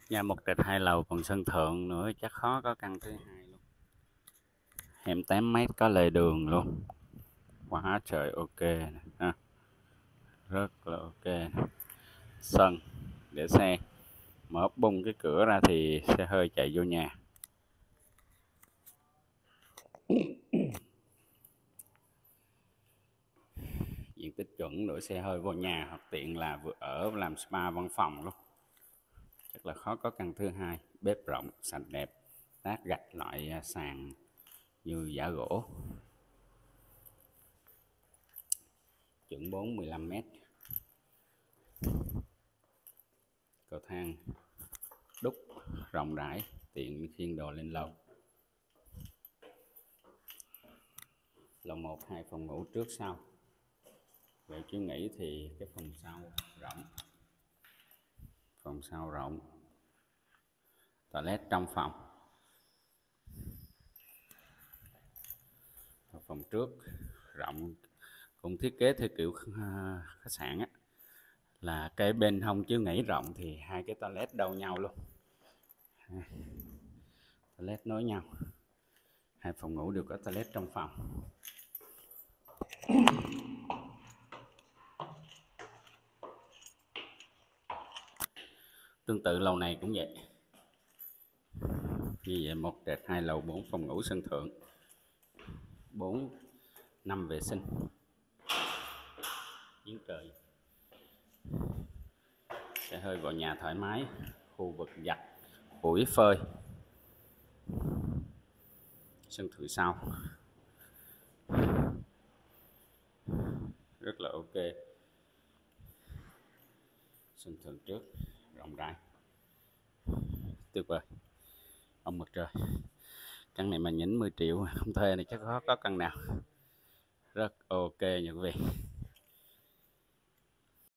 Nhà một trệt hai lầu còn sân thượng nữa, chắc khó có căn thứ hai luôn. Hẻm 8 mét có lề đường luôn. Quá trời ok nè ha. Rất là ok nè. Sân để xe. Mở bung cái cửa ra thì xe hơi chạy vô nhà. Diện tích chuẩn đổ xe hơi vô nhà, hoặc tiện là vừa ở làm spa văn phòng luôn. Chắc là khó có căn thứ hai. Bếp rộng, sạch đẹp, lát gạch loại sàn như giả gỗ. Chuẩn 4-15 mét. Cầu thang đúc rộng rãi, tiện khiêng đồ lên lầu. Lầu 1, 2 phòng ngủ trước sau. Về chứ nghĩ thì cái phòng sau rộng. Phòng sau rộng. Toilet trong phòng. Phòng trước rộng, cũng thiết kế theo kiểu khách sạn á, là cái bên hông chứ nghĩ rộng thì hai cái toilet đâu nhau luôn. Toilet nối nhau. Hai phòng ngủ đều có toilet trong phòng. Tương tự lầu này cũng vậy. Như vậy một trệt hai lầu 4 phòng ngủ sân thượng, 4-5 vệ sinh, giếng trời. Xe hơi vào nhà thoải mái, khu vực giặt, ủi phơi. Sân thượng sau rất là ok. Sân thượng trước rộng rãi, tuyệt vời. Ông mặt trời. Căn này mà nhỉnh 10 triệu không thuê này chắc khó có căn nào. Rất ok nha quý vị.